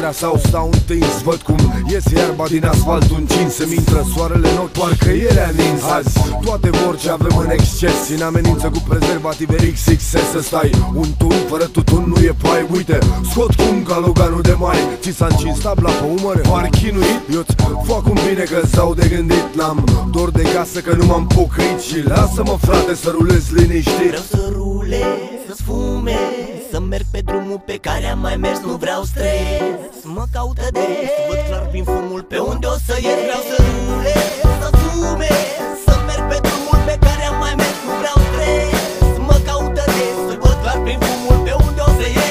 vrea sau stau întins. Văd cum ies iarba din asfalt încins. Să-mi intră soarele în ochi, parcă e reanins. Azi toate vor ce avem în exces. În amenință cu prezervative XXS. Să stai un tun fără tutun nu e pai. Uite, scot cum ca Loganul de mai. Ți s-a încins tabla pe umăr, par chinuit. Eu-ți fac un bine că-ți dau de gândit. N-am dor de casă că nu m-am pocăit. Și lasă-mă frate să rulez liniștit. Vreau să rulez, să-ți fumez, să merg pe drumul pe care am mai mers. Nu vreau stres, mă caută des, văd clar prin fumul pe unde o să ies. Vreau să rulez, să fumez, să merg pe drumul pe care am mai mers. Nu vreau stres, mă caută des, văd clar prin fumul pe unde o să ies.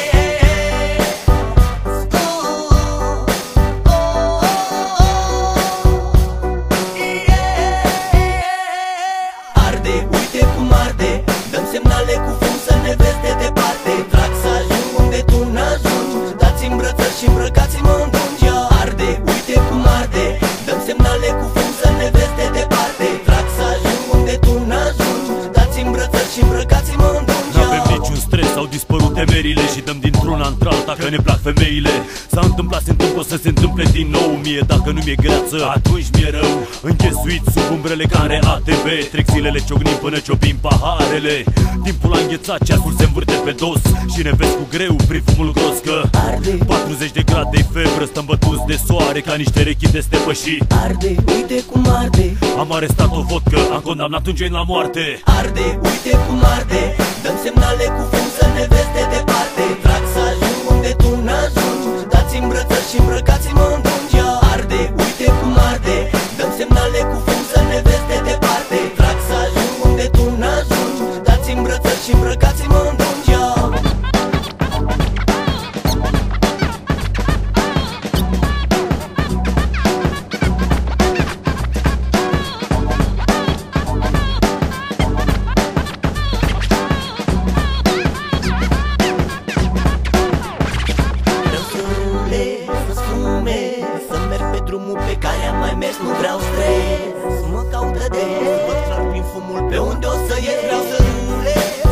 Arde, uite cum arde, dăm semnale cu fum să ne vezi de departe. Trag să ajung unde tu n-ajungi, dați-mi brățări și îmbrăcați-mă în dungi. Arde, uite cum arde, dăm semnale cu fum să ne vezi de departe. Trag să ajung unde tu n-ajungi, dați-mi brățări și îmbrăcați-mă în dungi. N-avem niciun stres, au dispărut temerile și dăm dintr-una într-alta că ne plac femeile. S-a întâmplat, se întâmplă, o să se întâmple din nou. Mie dacă nu mi-e greață, atunci mi-e rău. Înghesuit sub umbrele care ATV. Trec zilele ciocnim până ciopim paharele. Timpul a înghețat, ceasul se învârte pe dos și ne vezi cu greu prin fumul gros că Arde, 40 de grade febră, stăm bătuți de soare ca niște rechi de stepă și arde, uite cum arde. am arestat o vodcă, am condamnat un joint la moarte. Arde, uite cum arde, dăm semnale cu fum să ne vezi de departe. Trag să ajung unde tu n-ajungi, dați-mi brățări și îmbrăcați-mă în dungi. Arde, uite cum arde, dăm semnale cu fum să ne vezi de departe. Trag să ajung unde tu n-ajungi, dați-mi brățări și îmbrăcați-mă în dungi. Drumul pe care am mai mers, nu vreau stres, mă caută des, văd clar prin fumul pe unde o să ies. Vreau să rulez,